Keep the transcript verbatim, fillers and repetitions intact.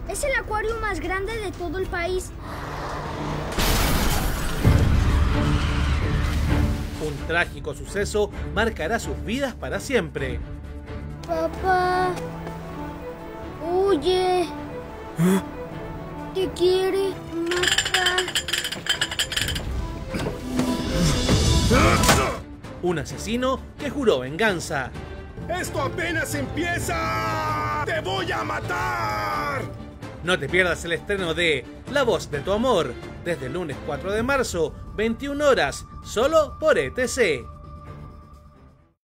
Es el acuario más grande de todo el país. Un trágico suceso marcará sus vidas para siempre. Papá, huye. ¿Eh? Te quiere matar. Un asesino que juró venganza. ¡Esto apenas empieza! ¡Te voy a matar! No te pierdas el estreno de La voz de tu amor, desde el lunes cuatro de marzo, veintiuna horas, solo por E T C.